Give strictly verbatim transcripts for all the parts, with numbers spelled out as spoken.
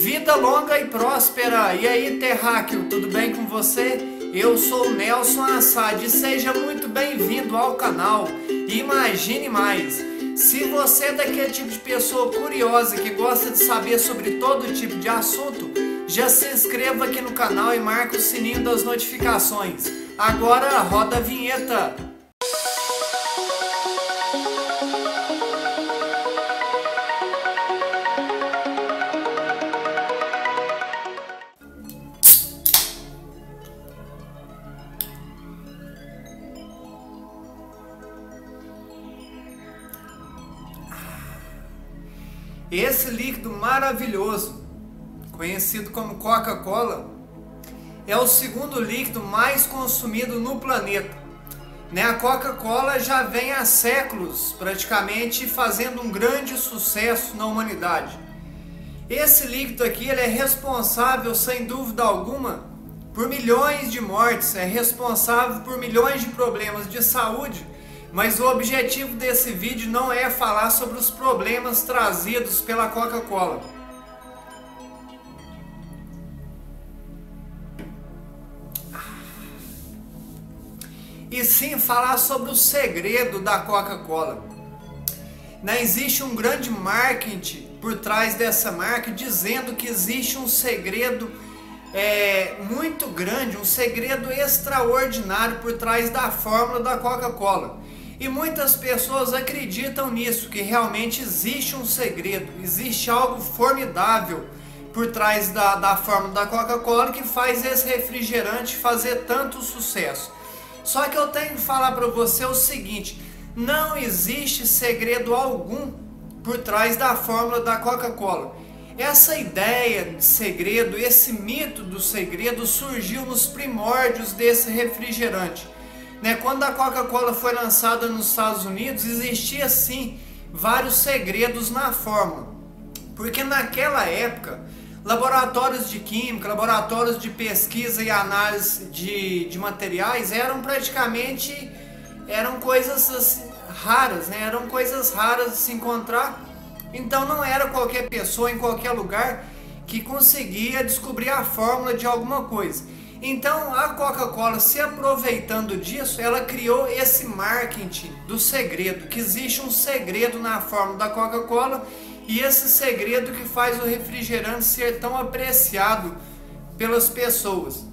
Vida longa e próspera! E aí, terráqueo, tudo bem com você? Eu sou o Nelson Assad e seja muito bem-vindo ao canal. Imagine mais! Se você é daquele tipo de pessoa curiosa que gosta de saber sobre todo tipo de assunto, já se inscreva aqui no canal e marque o sininho das notificações. Agora roda a vinheta! Esse líquido maravilhoso, conhecido como Coca-Cola, é o segundo líquido mais consumido no planeta. A Coca-Cola já vem há séculos praticamente fazendo um grande sucesso na humanidade. Esse líquido aqui ele é responsável, sem dúvida alguma, por milhões de mortes, é responsável por milhões de problemas de saúde. Mas o objetivo desse vídeo não é falar sobre os problemas trazidos pela Coca-Cola. E sim falar sobre o segredo da Coca-Cola. Não existe um grande marketing por trás dessa marca dizendo que existe um segredo é, muito grande, um segredo extraordinário por trás da fórmula da Coca-Cola. E muitas pessoas acreditam nisso, que realmente existe um segredo, existe algo formidável por trás da, da fórmula da Coca-Cola que faz esse refrigerante fazer tanto sucesso. Só que eu tenho que falar para você o seguinte, não existe segredo algum por trás da fórmula da Coca-Cola. Essa ideia de segredo, esse mito do segredo surgiu nos primórdios desse refrigerante. Quando a Coca-Cola foi lançada nos Estados Unidos, existia sim vários segredos na fórmula. Porque naquela época, laboratórios de química, laboratórios de pesquisa e análise de, de materiais eram praticamente eram coisas assim, raras, né? Eram coisas raras de se encontrar. Então não era qualquer pessoa em qualquer lugar que conseguia descobrir a fórmula de alguma coisa. Então a Coca-Cola, se aproveitando disso, ela criou esse marketing do segredo, que existe um segredo na fórmula da Coca-Cola e esse segredo que faz o refrigerante ser tão apreciado pelas pessoas.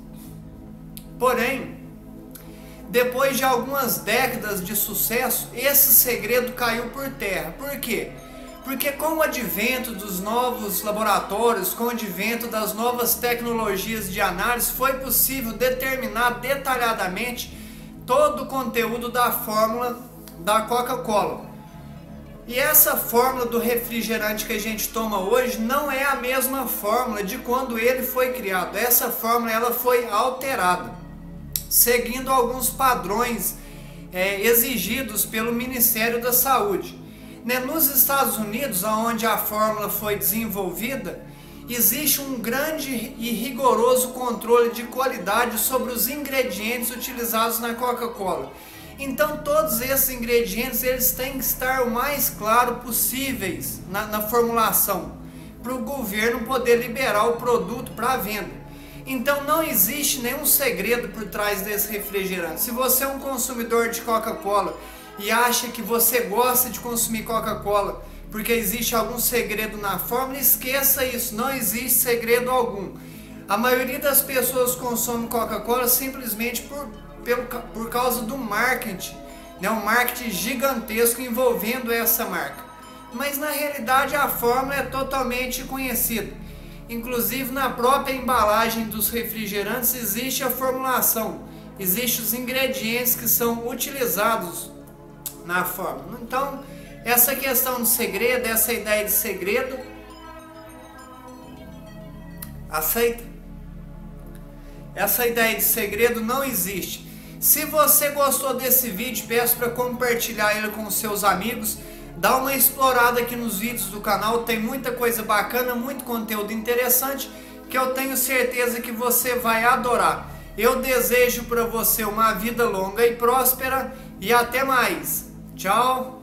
Porém, depois de algumas décadas de sucesso, esse segredo caiu por terra. Por quê? Porque com o advento dos novos laboratórios, com o advento das novas tecnologias de análise, foi possível determinar detalhadamente todo o conteúdo da fórmula da Coca-Cola. E essa fórmula do refrigerante que a gente toma hoje não é a mesma fórmula de quando ele foi criado. Essa fórmula ela foi alterada, seguindo alguns padrões é, exigidos pelo Ministério da Saúde. Nos Estados Unidos, onde a fórmula foi desenvolvida, existe um grande e rigoroso controle de qualidade sobre os ingredientes utilizados na Coca-Cola. Então todos esses ingredientes eles têm que estar o mais claro possíveis na, na formulação, para o governo poder liberar o produto para venda. Então não existe nenhum segredo por trás desse refrigerante. Se você é um consumidor de Coca-Cola e acha que você gosta de consumir Coca-Cola porque existe algum segredo na fórmula, esqueça isso, não existe segredo algum. A maioria das pessoas consome Coca-Cola simplesmente por, pelo, por causa do marketing, né? Um marketing gigantesco envolvendo essa marca. Mas na realidade a fórmula é totalmente conhecida. Inclusive na própria embalagem dos refrigerantes existe a formulação, existem os ingredientes que são utilizados na fórmula. Então, essa questão do segredo, essa ideia de segredo, aceita? Essa ideia de segredo não existe. Se você gostou desse vídeo, peço para compartilhar ele com os seus amigos. Dá uma explorada aqui nos vídeos do canal, tem muita coisa bacana, muito conteúdo interessante, que eu tenho certeza que você vai adorar. Eu desejo para você uma vida longa e próspera e até mais. Tchau!